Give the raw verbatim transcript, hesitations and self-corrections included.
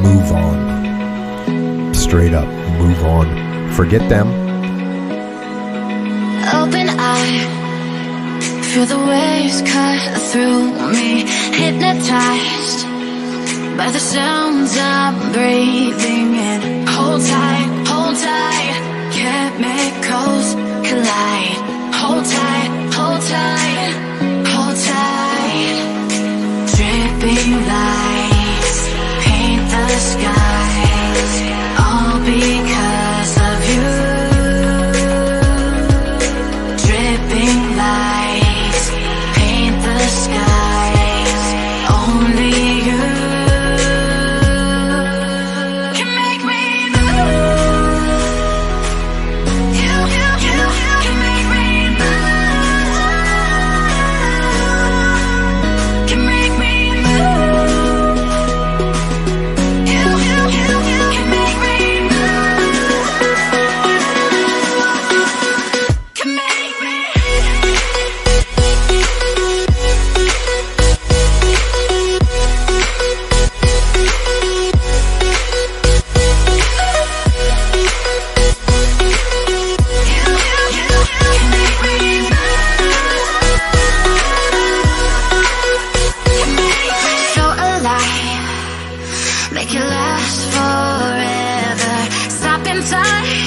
move on. Straight up, move on. Forget them. Open eye, feel the waves cut through me. Hypnotized by the sounds I'm breathing in. Hold tight, hold tight, chemicals collide. Hold tight, hold tight, hold tight. Dripping lights paint the skies, all because of you. Dripping lights paint the skies, only you can make me move. You, you, you can make me move. Can make me move. You, you, you can make me move. Can make me. So alive, make it last forever. Stop in time.